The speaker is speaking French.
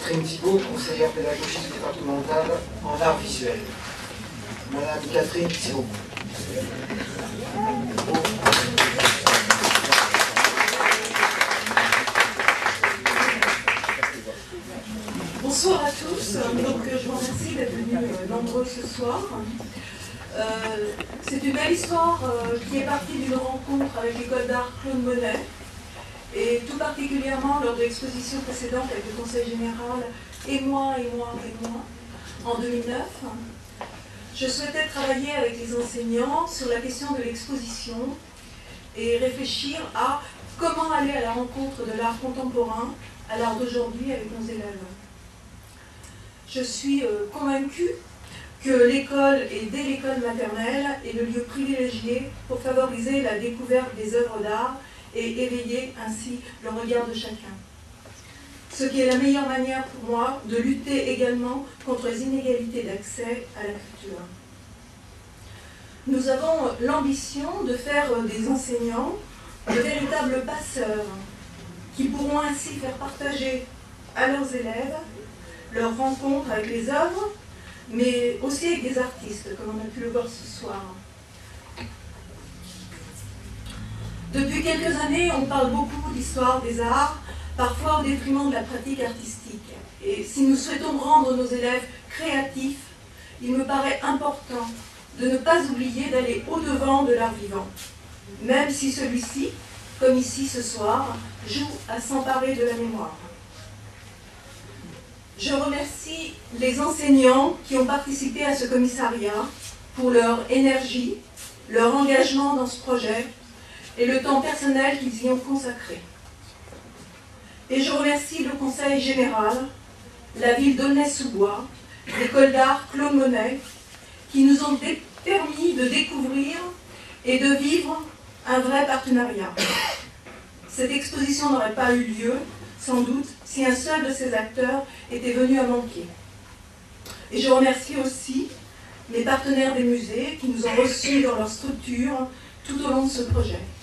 Catherine Thibault, conseillère pédagogique départementale en art visuel. Madame Catherine Thibault. Bonsoir à tous. Donc, je vous remercie d'être venus nombreux ce soir. C'est une belle histoire qui est partie d'une rencontre avec l'école d'art Claude Monet, et tout particulièrement lors de l'exposition précédente avec le Conseil général et moi, en 2009. Je souhaitais travailler avec les enseignants sur la question de l'exposition et réfléchir à comment aller à la rencontre de l'art contemporain à l'art d'aujourd'hui avec nos élèves. Je suis convaincue que l'école, et dès l'école maternelle, est le lieu privilégié pour favoriser la découverte des œuvres d'art et éveiller ainsi le regard de chacun. Ce qui est la meilleure manière pour moi de lutter également contre les inégalités d'accès à la culture. Nous avons l'ambition de faire des enseignants de véritables passeurs qui pourront ainsi faire partager à leurs élèves leurs rencontres avec les œuvres, mais aussi avec des artistes, comme on a pu le voir ce soir. Depuis quelques années, on parle beaucoup d'histoire des arts, parfois au détriment de la pratique artistique. Et si nous souhaitons rendre nos élèves créatifs, il me paraît important de ne pas oublier d'aller au-devant de l'art vivant, même si celui-ci, comme ici ce soir, joue à s'emparer de la mémoire. Je remercie les enseignants qui ont participé à ce commissariat pour leur énergie, leur engagement dans ce projet et le temps personnel qu'ils y ont consacré. Et je remercie le Conseil général, la ville d'Aulnay-sous-Bois, l'école d'art Claude Monet, qui nous ont permis de découvrir et de vivre un vrai partenariat. Cette exposition n'aurait pas eu lieu, sans doute, si un seul de ces acteurs était venu à manquer. Et je remercie aussi les partenaires des musées qui nous ont reçus dans leur structure tout au long de ce projet.